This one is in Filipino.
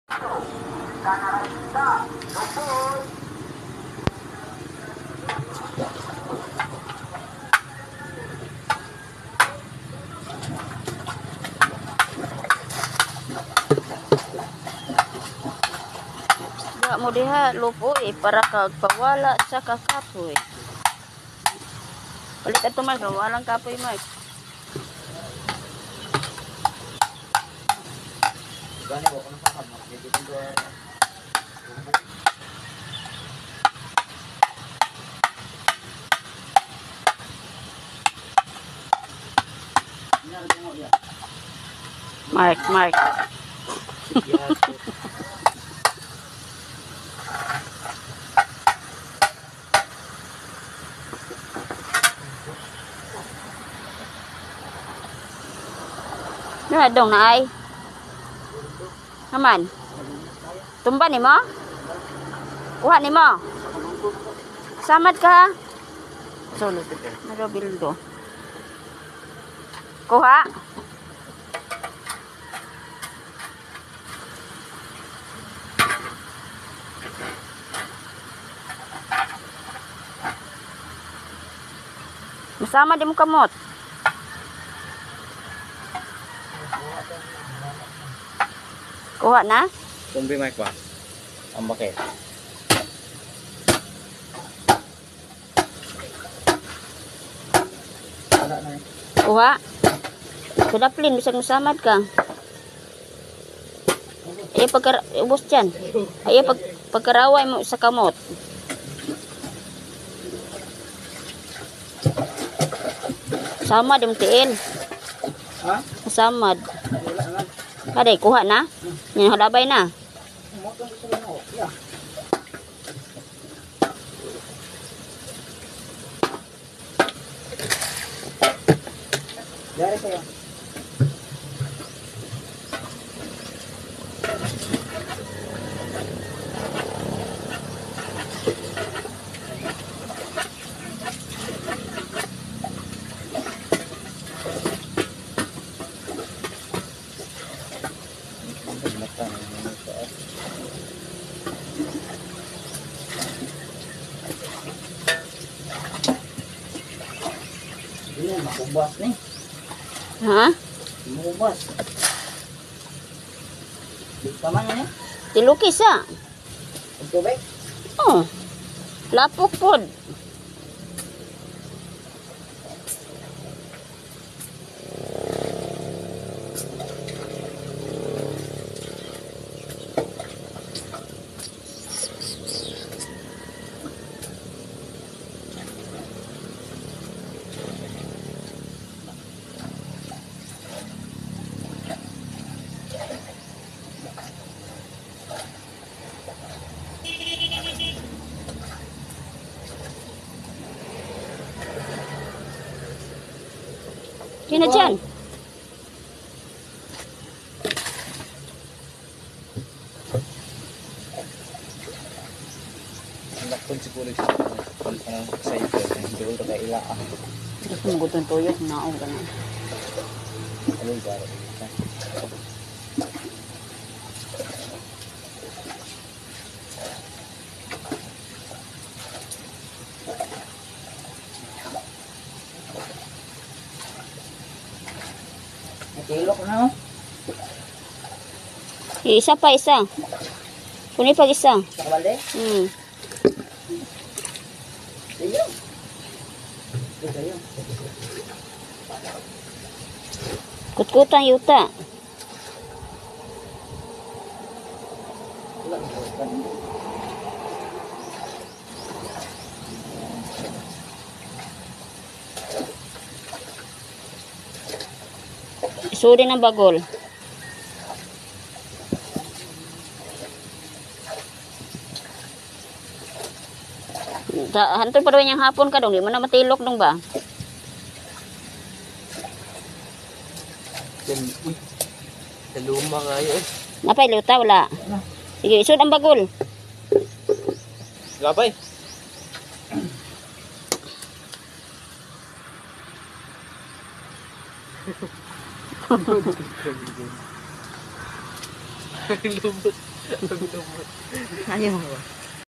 Mo diha lupoy para kagpawala sa kakapoy. Balik ato Mark, walang kapoy Mark. Gani ko nang sakam, dito dito. Mark. Nah, dong na ay. Naman. Tumba ni mo? Kuha ni mo? Samad ka? Solo dito. Narobil do. Kuha? Masama di mo kamot. Kuha na? Tumbi mic ba? Ang bakit? Kuha? Kudaplin, bisag masamad ka. Ay ubos dyan. Ay pagkaraway mo sa kamot. Samad yung tiil. Ha? Samad. Kaday, kuha na? Yan, halabay na. Dari kayo. Ini makubas nih. Ha? Makubas. Tamanya nih? Tilukis ah. Ito ba? Oh. Lapok pod. Yan na dyan. Anak pun siguro siya. Parang excited. Hindi ko tayo ilaan. Gusto mo gutong tuyok. Naong ka na. Ano yung garo? Natilok na oh. Isa pa, isa. Kuni pag isa. Nakabali? Iyo. Iyo. Kutkutan yuta. Isuri ng bagol. Hantol pa rin yung hapon ka dong. Di mo na matilok dong ba? Uy. Sa luma kayo eh. Napay, luta, wala. Sige, isod ang bagol. Gabay. Lumot. Ayaw.